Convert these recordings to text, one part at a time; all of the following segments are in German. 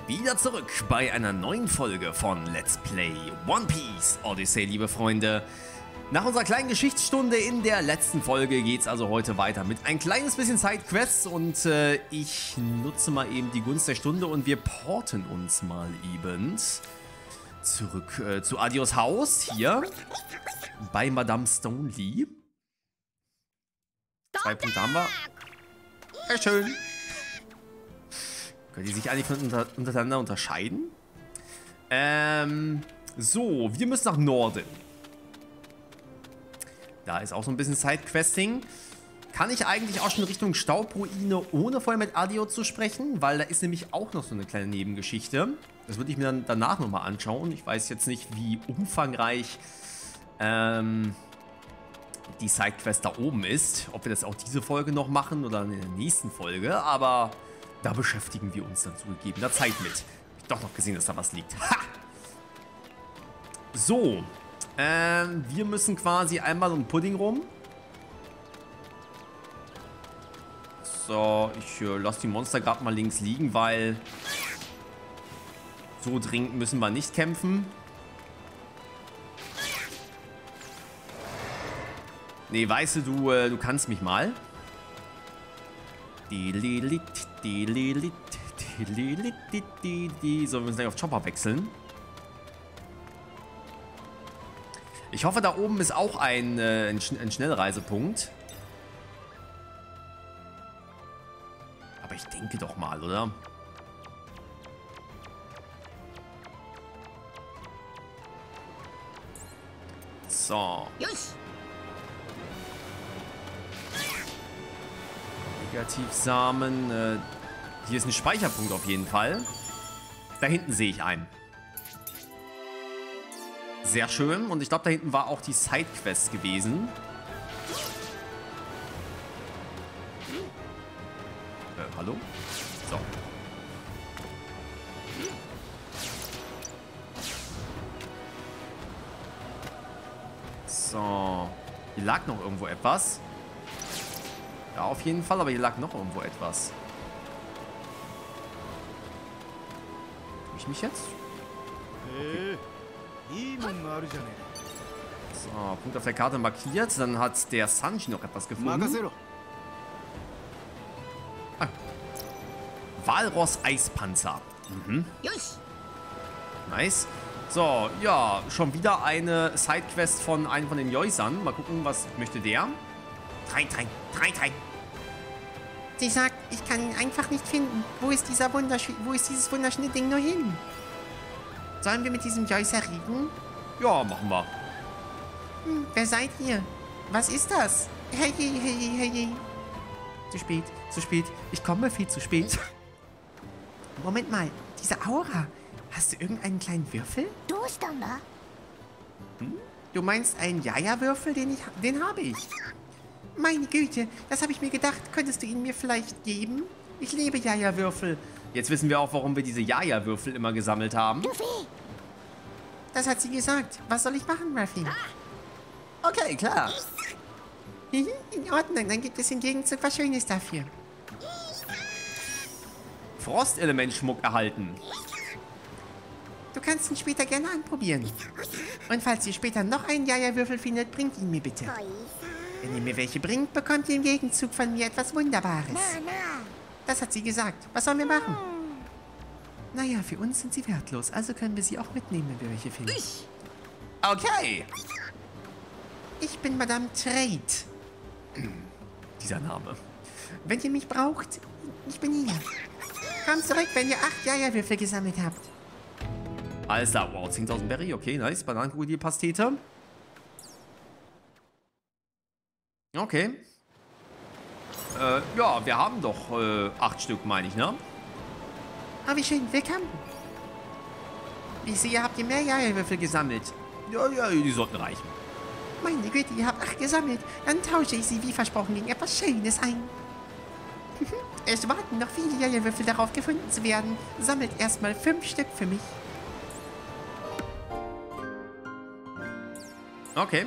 Wieder zurück bei einer neuen Folge von Let's Play One Piece Odyssey, liebe Freunde. Nach unserer kleinen Geschichtsstunde in der letzten Folge geht es also heute weiter mit ein kleines bisschen Sidequests und ich nutze mal eben die Gunst der Stunde und wir porten uns mal eben zurück zu Adios Haus hier bei Madame Stoneleigh. 2 Punkte haben wir. Sehr schön. Können die sich eigentlich untereinander unterscheiden? So, wir müssen nach Norden. Da ist auch so ein bisschen Sidequesting. Kann ich eigentlich auch schon Richtung Staubruine, ohne vorher mit Adio zu sprechen? Weil da ist nämlich auch noch so eine kleine Nebengeschichte. Das würde ich mir dann danach nochmal anschauen. Ich weiß jetzt nicht, wie umfangreich die Sidequest da oben ist. Ob wir das auch diese Folge noch machen oder in der nächsten Folge. Aber da beschäftigen wir uns dann zu gegebener Zeit mit. Hab ich doch noch gesehen, dass da was liegt. Ha! So. Wir müssen quasi einmal um Pudding rum. So, ich lasse die Monster gerade mal links liegen, weil so dringend müssen wir nicht kämpfen. Nee, weißt du, du kannst mich mal. So, wir müssen gleich auf Chopper wechseln. Ich hoffe, da oben ist auch ein Schnellreisepunkt. Aber ich denke doch mal, oder? So. Negativsamen. Hier ist ein Speicherpunkt auf jeden Fall. Da hinten sehe ich einen. Sehr schön. Und ich glaube, da hinten war auch die Sidequest gewesen. Hallo? So. So. Hier lag noch irgendwo etwas. Ja, auf jeden Fall, aber hier lag noch irgendwo etwas. Tue ich mich jetzt? Okay. So, Punkt auf der Karte markiert. Dann hat der Sanji noch etwas gefunden. Ah. Walross-Eispanzer. Mhm. Nice. So, ja, schon wieder eine Sidequest von einem von den Yoisern. Mal gucken, was möchte der? 3. Sie sagt, ich kann ihn einfach nicht finden. Wo ist dieses wunderschöne Ding nur hin? Sollen wir mit diesem Yoiser reden? Ja, machen wir. Wer seid ihr? Was ist das? Hey. Zu spät. Ich komme viel zu spät. Moment mal, diese Aura. Hast du irgendeinen kleinen Würfel? Du meinst einen Jaja-Würfel, den habe ich. Meine Güte, das habe ich mir gedacht. Könntest du ihn mir vielleicht geben? Ich liebe Jaja-Würfel. Jetzt wissen wir auch, warum wir diese Jaja-Würfel immer gesammelt haben. Das hat sie gesagt. Was soll ich machen, Ruffy? Okay, klar. In Ordnung, dann gibt es im Gegenzug was Schönes dafür. Frostelement-Schmuck erhalten. Du kannst ihn später gerne anprobieren. Und falls ihr später noch einen Jaja-Würfel findet, bringt ihn mir bitte. Wenn ihr mir welche bringt, bekommt ihr im Gegenzug von mir etwas Wunderbares. Das hat sie gesagt. Was sollen wir machen? Naja, für uns sind sie wertlos, also können wir sie auch mitnehmen, wenn wir welche finden. Okay. Ich bin Madame Trade. Dieser Name. Wenn ihr mich braucht, ich bin hier. Kommt zurück, wenn ihr 8 Jaja-Würfel gesammelt habt. Alles klar, wow, 10.000 Berry, okay, nice. Bananenkrokodil-Pastete. Okay. Ja, wir haben doch 8 Stück, meine ich, ne? Oh, wie schön, willkommen. Ich sehe, habt ihr mehr Jaja-Würfel gesammelt. Ja, die sollten reichen. Meine Güte, ihr habt 8 gesammelt. Dann tausche ich sie wie versprochen gegen etwas Schönes ein. Es warten noch viele Jaja-Würfel darauf gefunden zu werden. Sammelt erstmal 5 Stück für mich. Okay.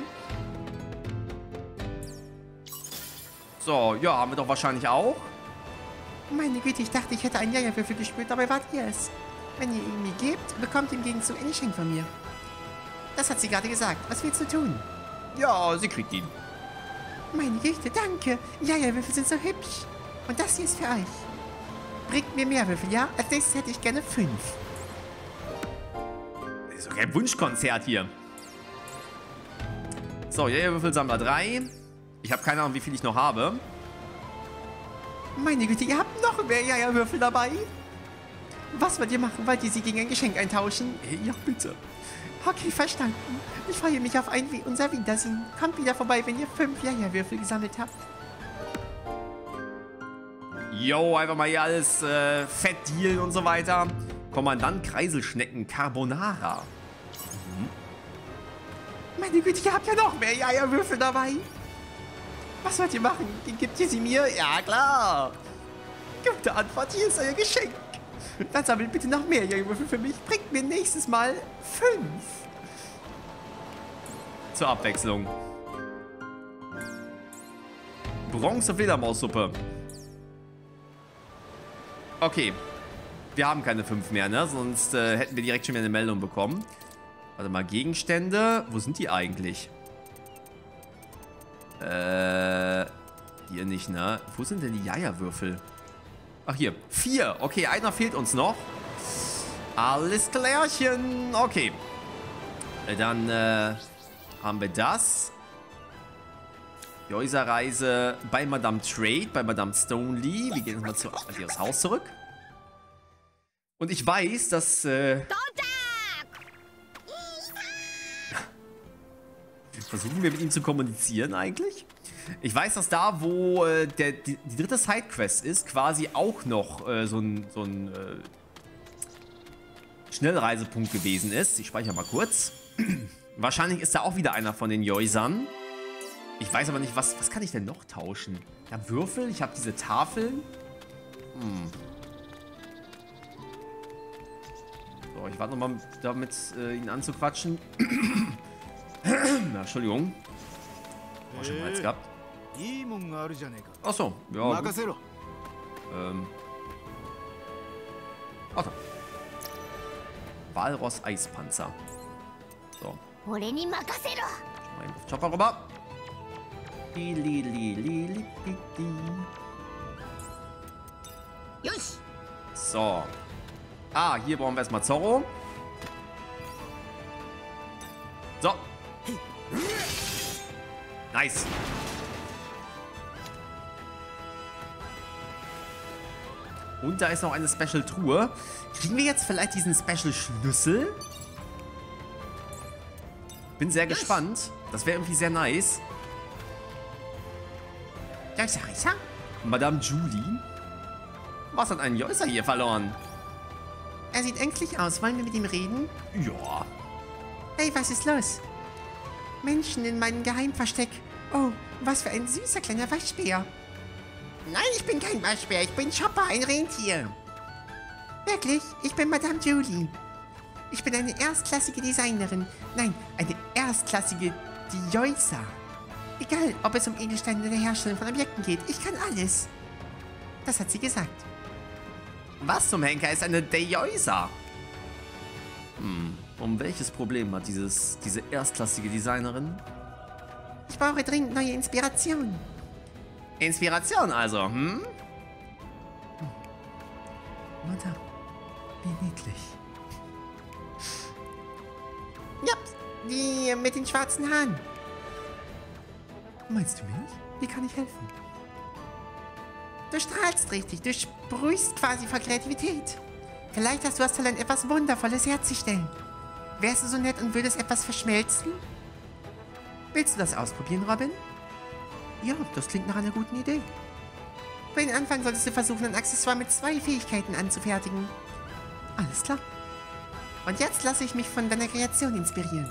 So, ja, haben wir doch wahrscheinlich auch. Meine Güte, ich dachte, ich hätte einen Jaja-Würfel gespürt, aber wart ihr es? Wenn ihr ihn mir gebt, bekommt ihr im Gegenzug ein Geschenk von mir. Das hat sie gerade gesagt. Was willst du tun? Ja, sie kriegt ihn. Meine Güte, danke. Jaja-Würfel sind so hübsch. Und das hier ist für euch. Bringt mir mehr Würfel, ja? Als nächstes hätte ich gerne 5. Das ist doch kein Wunschkonzert hier. So, Jaja-Würfelsammler 3. Ich habe keine Ahnung, wie viel ich noch habe. Meine Güte, ihr habt noch mehr Jaja-Würfel dabei. Was wollt ihr machen? Wollt ihr sie gegen ein Geschenk eintauschen? Ja, bitte. Okay, verstanden. Ich freue mich auf unser Wiedersehen. Kommt wieder vorbei, wenn ihr 5 Jaja-Würfel gesammelt habt. Jo, einfach mal hier alles fett dealen und so weiter. Kommandant Kreiselschnecken Carbonara. Meine Güte, ihr habt ja noch mehr Jaja-Würfel dabei. Was wollt ihr machen? Gebt ihr sie mir? Ja, klar. Gute Antwort, hier ist euer Geschenk. Dann sammelt bitte noch mehr Jaja-Würfel für mich. Bringt mir nächstes Mal 5. Zur Abwechslung. Bronze-Fledermaussuppe. Okay. Wir haben keine 5 mehr, ne? Sonst hätten wir direkt schon wieder eine Meldung bekommen. Warte mal, Gegenstände. Wo sind die eigentlich? Hier nicht, ne? Wo sind denn die Jaja-Würfel? Ach, hier. 4. Okay, einer fehlt uns noch. Alles klärchen. Okay. Dann haben wir das. Joisa-Reise bei Madame Trade, bei Madame Stoneleigh. Wir gehen jetzt mal zu ihres Haus zurück. Und ich weiß, dass... Versuchen wir mit ihm zu kommunizieren eigentlich? Ich weiß, dass da, wo die dritte Sidequest ist, quasi auch noch so ein Schnellreisepunkt gewesen ist. Ich speichere mal kurz. Wahrscheinlich ist da auch wieder einer von den Joisern. Ich weiß aber nicht, was kann ich denn noch tauschen? Ich habe Würfel, ich habe diese Tafeln. So, ich warte nochmal damit, ihn anzuquatschen. Na, Entschuldigung. Hab schon mal jetzt gehabt. Achso, ja. Gut. Warte. Walross Eispanzer. So. Schon mal eben auf Chopper rüber. So. Ah, hier brauchen wir erstmal Zorro. So. Nice. Und da ist noch eine Special-Truhe. Kriegen wir jetzt vielleicht diesen Special-Schlüssel? Bin sehr gespannt. Das wäre irgendwie sehr nice. Joisa? Madame Julie? Was hat ein Joisa hier verloren? Er sieht ängstlich aus. Wollen wir mit ihm reden? Ja. Hey, was ist los? Menschen in meinem Geheimversteck. Oh, was für ein süßer kleiner Waschbär. Nein, ich bin kein Waschbär. Ich bin Chopper, ein Rentier. Wirklich? Ich bin Madame Julie. Ich bin eine erstklassige Designerin. Nein, eine erstklassige Joisa. Egal, ob es um Edelsteine oder Herstellung von Objekten geht. Ich kann alles. Das hat sie gesagt. Was zum Henker ist eine Dejoisa? Um welches Problem hat diese erstklassige Designerin? Ich brauche dringend neue Inspiration. Inspiration also, Madame, wie niedlich. Ja, die mit den schwarzen Haaren. Meinst du mich? Wie kann ich helfen? Du strahlst richtig. Du sprühst quasi vor Kreativität. Vielleicht hast du das Talent, etwas Wundervolles herzustellen. Wärst du so nett und würdest etwas verschmelzen? Willst du das ausprobieren, Robin? Ja, das klingt nach einer guten Idee. Für den Anfang solltest du versuchen, ein Accessoire mit 2 Fähigkeiten anzufertigen. Alles klar. Und jetzt lasse ich mich von deiner Kreation inspirieren.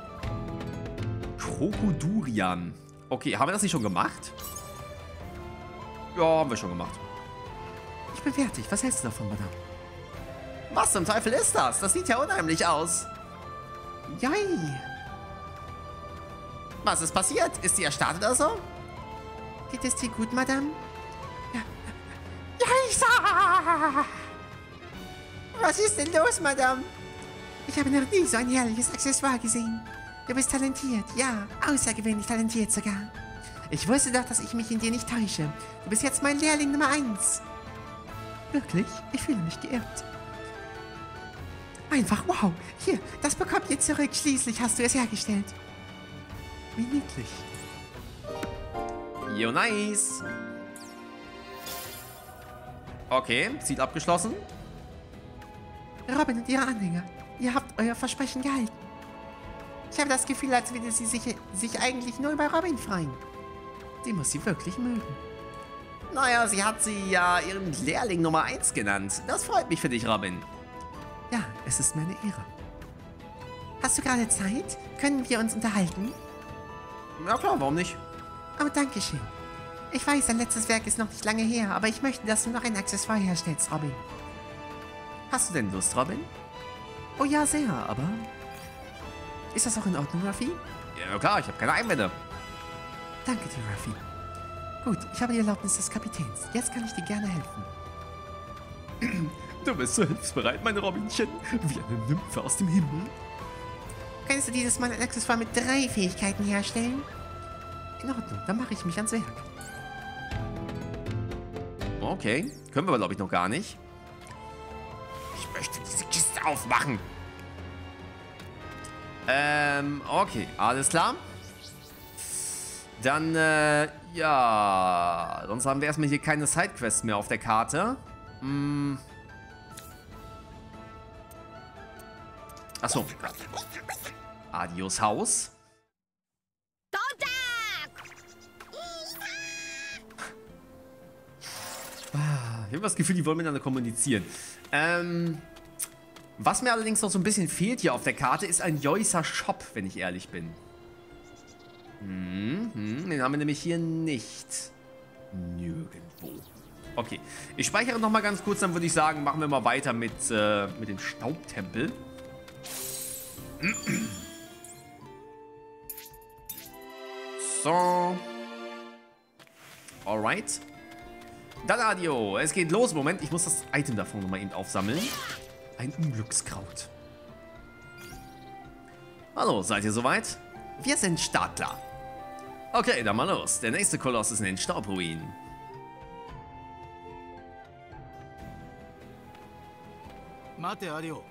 Krokodurian. Okay, haben wir das nicht schon gemacht? Ja, haben wir schon gemacht. Ich bin fertig. Was hältst du davon, Madame? Was zum Teufel ist das? Das sieht ja unheimlich aus. Joi. Was ist passiert? Ist sie erstarrt oder so? Geht es dir gut, Madame? Ja. Joisa! Was ist denn los, Madame? Ich habe noch nie so ein herrliches Accessoire gesehen. Du bist talentiert, ja, außergewöhnlich talentiert sogar. Ich wusste doch, dass ich mich in dir nicht täusche. Du bist jetzt mein Lehrling Nummer 1. Wirklich? Ich fühle mich geehrt. Einfach wow. Hier, das bekommt ihr zurück. Schließlich hast du es hergestellt. Wie niedlich. Jo, nice. Okay, Ziel abgeschlossen. Robin und ihre Anhänger, ihr habt euer Versprechen gehalten. Ich habe das Gefühl, als würde sie sich eigentlich nur über Robin freuen. Die muss sie wirklich mögen. Naja, sie hat sie ja ihren Lehrling Nummer 1 genannt. Das freut mich für dich, Robin. Ja, es ist meine Ehre. Hast du gerade Zeit? Können wir uns unterhalten? Ja klar, warum nicht? Oh, danke schön. Ich weiß, dein letztes Werk ist noch nicht lange her, aber ich möchte, dass du noch ein Accessoire herstellst, Robin. Hast du denn Lust, Robin? Oh ja, sehr, aber... Ist das auch in Ordnung, Ruffy? Ja klar, ich habe keine Einwände. Danke dir, Ruffy. Gut, ich habe die Erlaubnis des Kapitäns. Jetzt kann ich dir gerne helfen. Du bist so hilfsbereit, mein Robinchen. Wie eine Nymphe aus dem Himmel. Kannst du dieses Mal ein Accessoire mit 3 Fähigkeiten herstellen? In Ordnung, dann mache ich mich ans Werk. Okay, können wir, glaube ich, noch gar nicht. Ich möchte diese Kiste aufmachen. Okay, alles klar. Dann, ja, sonst haben wir erstmal hier keine Sidequests mehr auf der Karte. Achso. Adios Haus. Ich habe das Gefühl, die wollen miteinander kommunizieren. Was mir allerdings noch so ein bisschen fehlt hier auf der Karte, ist ein Yoisa Shop, wenn ich ehrlich bin. Den haben wir nämlich hier nicht. Nirgendwo. Okay, ich speichere noch mal ganz kurz, dann würde ich sagen, machen wir mal weiter mit dem Staubtempel. So. Alright. Dann Adio, es geht los. Moment, ich muss das Item davon nochmal eben aufsammeln. Ein Unglückskraut. Hallo, seid ihr soweit? Wir sind startklar. Okay, dann mal los. Der nächste Koloss ist in den Staubruinen. Warte, Adio.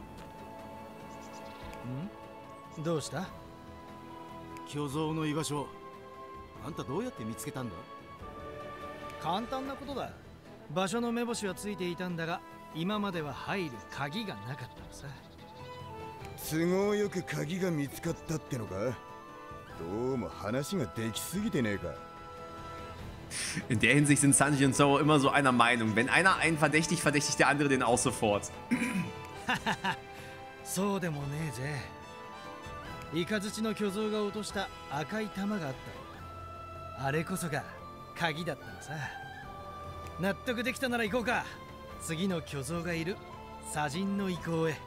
どうした？ 巨像の居場所、あんたどうやって見つけたんだ？ 簡単なことだ。場所の目星はついていたんだが、今までは入る鍵がなかったのさ。 都合よく鍵が見つかったってのか？どうも話ができすぎてねえか。 In der Hinsicht sind Sanji und Zoro immer so einer Meinung. Wenn einer einen verdächtigt, verdächtigt der andere den auch sofort. そうでもねえぜ。イカズチの巨像が落とした赤い玉があった。あれこそが鍵だったのさ。納得できたなら行こうか。次の巨像がいる砂人の遺構へ。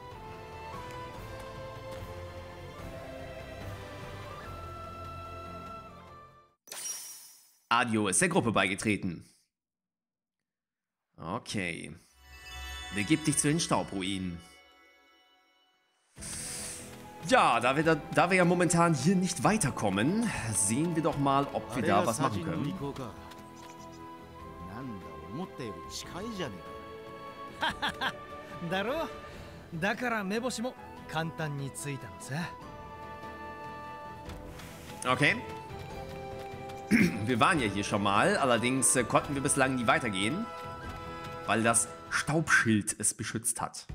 Adio ist der Gruppe beigetreten. Okay. Begib dich zu den Staubruinen. Ja, da wir ja momentan hier nicht weiterkommen, sehen wir doch mal, ob wir da was machen können. だろう。だから目星も簡単についたのさ。 Okay. Wir waren ja hier schon mal, allerdings konnten wir bislang nie weitergehen, weil das Staubschild es beschützt hat.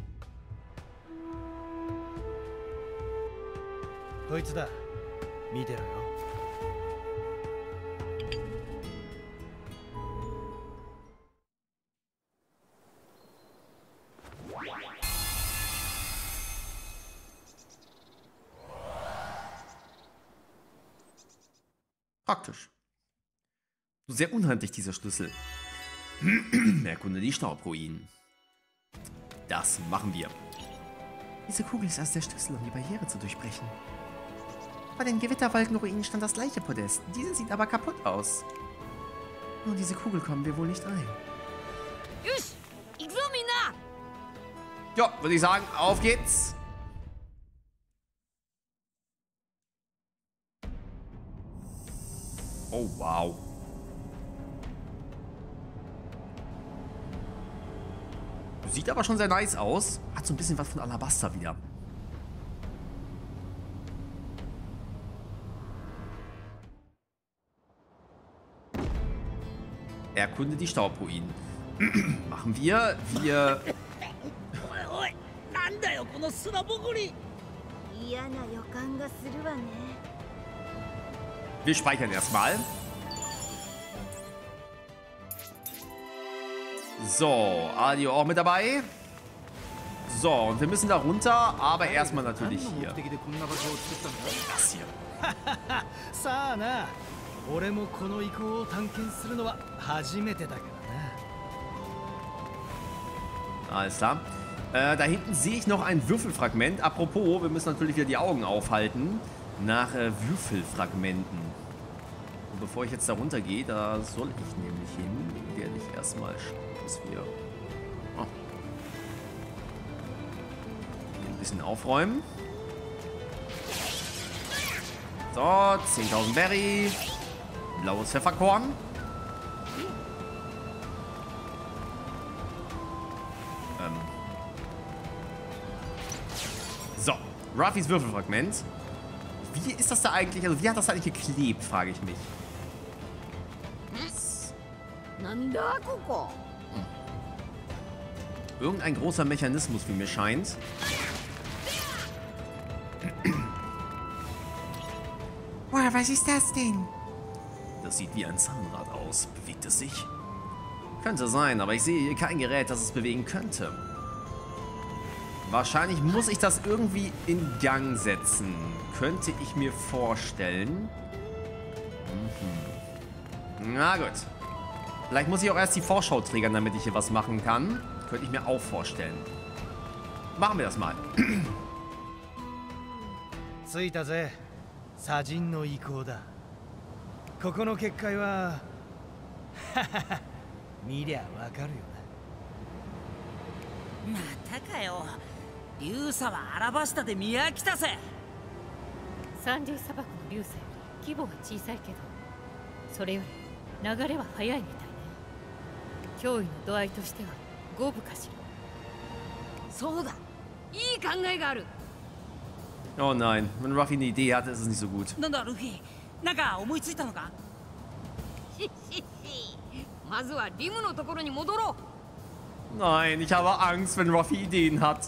こいつだ。見てろよ。 Praktisch. Sehr unhandlich, dieser Schlüssel. Erkunde die Staubruinen. Das machen wir. Diese Kugel ist also der Schlüssel, um die Barriere zu durchbrechen. Bei den Gewitterwolkenruinen stand das gleiche Podest. Diese sieht aber kaputt aus. Nur diese Kugel kommen wir wohl nicht rein. Ja, würde ich sagen, auf geht's. Oh, wow. Sieht aber schon sehr nice aus. Hat so ein bisschen was von Alabaster wieder. Erkunde die Staubruinen. Machen wir. Wir speichern erstmal. So, Adio auch mit dabei. So, und wir müssen da runter, aber erstmal natürlich hier. Das hier. さあな、俺もこの遺構を探検するのは初めてだからな。 Alles klar. Da hinten sehe ich noch ein Würfelfragment. Apropos, wir müssen natürlich wieder die Augen aufhalten nach Würfelfragmenten. Und bevor ich jetzt da runter gehe, da soll ich nämlich hin, werde ich erstmal schauen, dass wir ein bisschen aufräumen. So, 10.000 Berry. Blaues Pfefferkorn. So, Ruffys Würfelfragment. Wie ist das da eigentlich? Also, wie hat das da eigentlich geklebt, frage ich mich. Irgendein großer Mechanismus, wie mir scheint. Wow, was ist das denn? Das sieht wie ein Zahnrad aus. Bewegt es sich? Könnte sein, aber ich sehe hier kein Gerät, das es bewegen könnte. Wahrscheinlich muss ich das irgendwie in Gang setzen. Könnte ich mir vorstellen. Na gut. Vielleicht muss ich auch erst die Vorschau triggern, damit ich hier was machen kann. Könnte ich mir auch vorstellen. Machen wir das mal. 着いたぜ。砂人の遺構だ。ここの結界は見りゃわかるよまたかよ。竜砂はアラバスタで見飽きたぜ。 サンディ砂漠の竜砂より規模が小さいけど、それより流れは速いみたいね。脅威の度合いとしては五分かしら。 そうだ、いい考えがある。 Oh nein, wenn Ruffy eine Idee hat, ist es nicht so gut. なんだルフィ、なんか思いついたのか？まずはリムのところに戻ろう。 Nein, ich habe Angst, wenn Ruffy Ideen hat.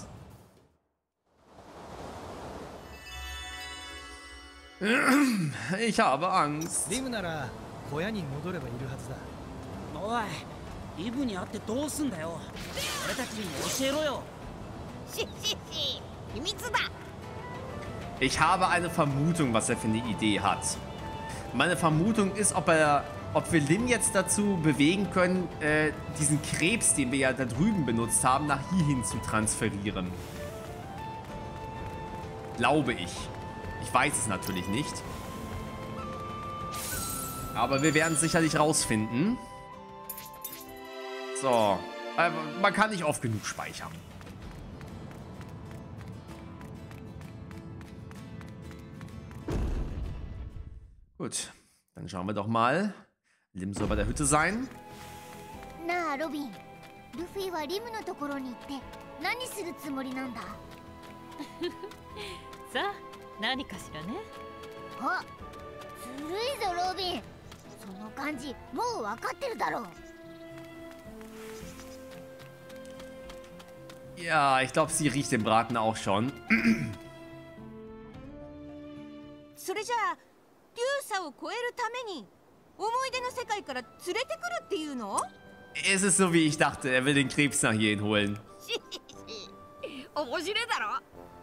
Ich habe Angst. リムなら小屋に戻ればいるはずだ。 おい、リムに会ってどうすんだよ。俺たちに教えろよ。秘密だ。 Ich habe eine Vermutung, was er für eine Idee hat. Meine Vermutung ist, ob wir Lin jetzt dazu bewegen können, diesen Krebs, den wir ja da drüben benutzt haben, nach hierhin zu transferieren. Glaube ich. Ich weiß es natürlich nicht. Aber wir werden es sicherlich rausfinden. So. Man kann nicht oft genug speichern. Gut, dann schauen wir doch mal. Lim soll bei der Hütte sein. Na, Robin. Luffyはリムのところに行って何するつもりなんだ？ さあ、何かしらね。 あ、ずるいぞロビン。その感じもう分かってるだろう。 Ja, ich glaube, sie riecht den Braten auch schon. それじゃあ竜砂を越えるために思い出の世界から連れてくるっていうの？ Es ist so, wie ich dachte. Er will den Krebs nach hierhin holen. 面白いだろ。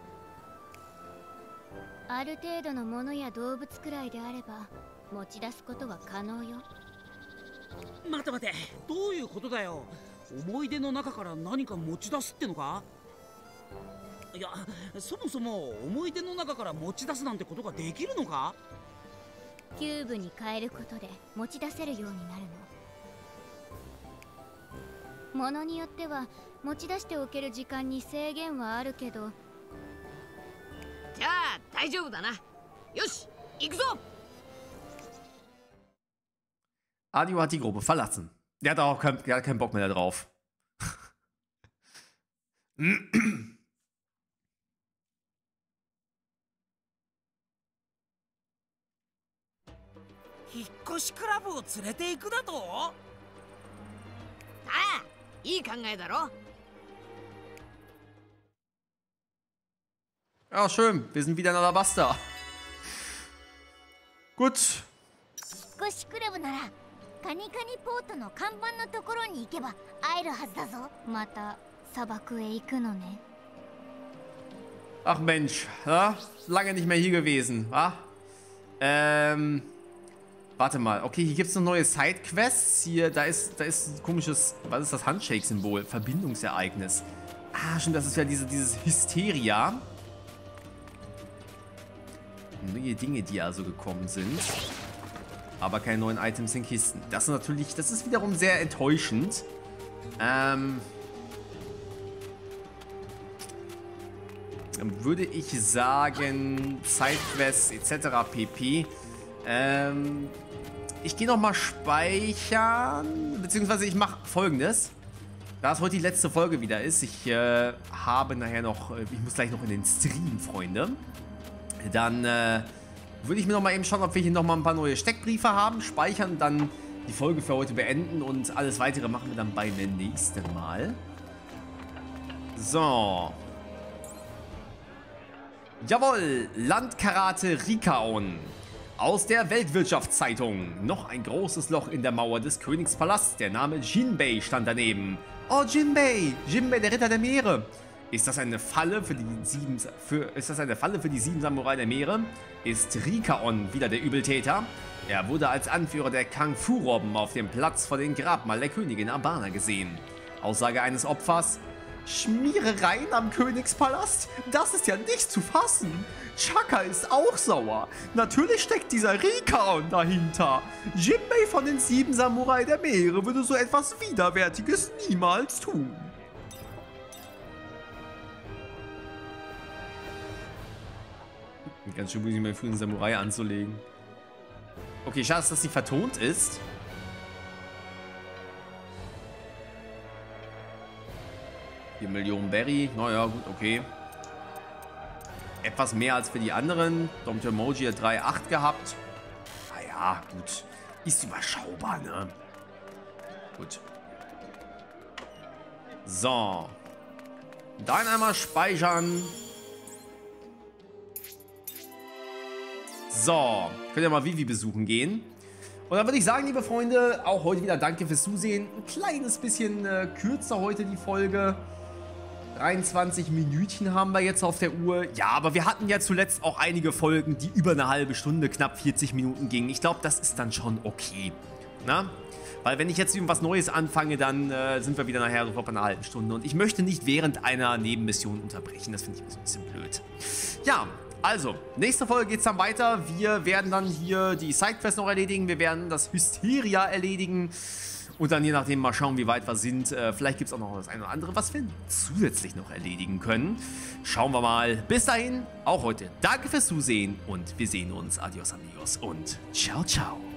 ある程度のものや動物くらいであれば持ち出すことは可能よ。 待て待て、どういうことだよ。思い出の中から何か持ち出すってのか？いや、そもそも思い出の中から持ち出すなんてことができるのか？ キューブに変えることで持ち出せるようになるの。 ものによっては持ち出しておける時間に制限はあるけど。 じゃあ大丈夫だな。よし、行くぞ。 Adio hat die Gruppe verlassen. Der hat auch keinen Bock mehr darauf. 引っ越しクラブを連れて行くだと？ ああ、いい考えだろ。 Ja, schön. Wir sind wieder in Alabasta. Gut. 引っ越しクラブならカニカニポートの看板のところに行けば会えるはずだぞ。また砂漠へ行くのね。 Ach Mensch, ja? Lange nicht mehr hier gewesen, wa? Warte mal. Okay, hier gibt es noch neue Sidequests. Hier, da ist ein komisches, was ist das Handshake-Symbol? Verbindungsereignis. Ah, stimmt, das ist ja dieses Hysteria. Neue Dinge, die also gekommen sind. Aber keine neuen Items in Kisten. Das ist natürlich, das ist wiederum sehr enttäuschend. Dann würde ich sagen, Sidequests etc. pp. Ich gehe nochmal speichern, beziehungsweise ich mache Folgendes. Da es heute die letzte Folge wieder ist, ich habe nachher noch, ich muss gleich noch in den Stream, Freunde. Dann würde ich mir nochmal eben schauen, ob wir hier nochmal ein paar neue Steckbriefe haben, speichern, dann die Folge für heute beenden und alles weitere machen wir dann beim nächsten Mal. So. Jawohl, Landkarate Rikaon. Aus der Weltwirtschaftszeitung. Noch ein großes Loch in der Mauer des Königspalasts. Der Name Jinbei stand daneben. Oh, Jinbei! Jinbei, der Ritter der Meere. Ist das eine Falle für die sieben Samurai der Meere? Ist Rikaon wieder der Übeltäter? Er wurde als Anführer der Kung-Fu-Robben auf dem Platz vor dem Grabmal der Königin Abana gesehen. Aussage eines Opfers: Schmierereien am Königspalast? Das ist ja nicht zu fassen. Chaka ist auch sauer. Natürlich steckt dieser Rikaon dahinter. Jinbei von den 7 Samurai der Meere würde so etwas Widerwärtiges niemals tun. Ganz schön, muss ich meinen frühen Samurai anzulegen. Okay, schade, dass sie vertont ist. Die Millionen Berry. Naja, gut, okay. Etwas mehr als für die anderen. Dom Tomoji hat 3,8 gehabt. Naja, gut. Ist überschaubar, ne? Gut. So. Dann einmal speichern. So. Könnt ihr mal Vivi besuchen gehen. Und dann würde ich sagen, liebe Freunde, auch heute wieder danke fürs Zusehen. Ein kleines bisschen kürzer heute die Folge. 23 Minütchen haben wir jetzt auf der Uhr. Ja, aber wir hatten ja zuletzt auch einige Folgen, die über eine halbe Stunde, knapp 40 Minuten gingen. Ich glaube, das ist dann schon okay. Na? Weil wenn ich jetzt irgendwas Neues anfange, dann sind wir wieder nachher sofort bei einer halben Stunde. Und ich möchte nicht während einer Nebenmission unterbrechen. Das finde ich ein bisschen blöd. Ja, also, nächste Folge geht es dann weiter. Wir werden dann hier die Sidequests noch erledigen. Wir werden das Hysteria erledigen. Und dann je nachdem mal schauen, wie weit wir sind. Vielleicht gibt es auch noch das eine oder andere, was wir zusätzlich noch erledigen können. Schauen wir mal. Bis dahin, auch heute. Danke fürs Zusehen und wir sehen uns. Adios, amigos und ciao, ciao.